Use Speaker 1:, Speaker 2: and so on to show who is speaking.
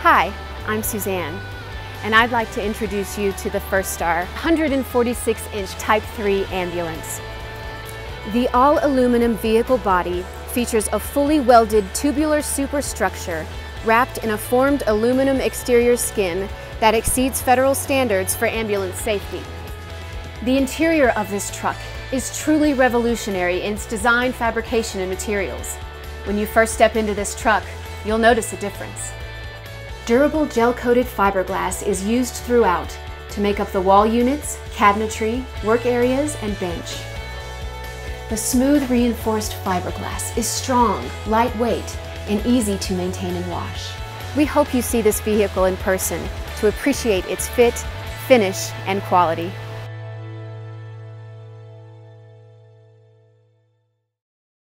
Speaker 1: Hi, I'm Suzanne, and I'd like to introduce you to the Firstar 146-inch Type 3 ambulance. The all-aluminum vehicle body features a fully welded tubular superstructure wrapped in a formed aluminum exterior skin that exceeds federal standards for ambulance safety. The interior of this truck is truly revolutionary in its design, fabrication, and materials. When you first step into this truck, you'll notice a difference. Durable gel-coated fiberglass is used throughout to make up the wall units, cabinetry, work areas, and bench. The smooth reinforced fiberglass is strong, lightweight, and easy to maintain and wash. We hope you see this vehicle in person to appreciate its fit, finish, and quality.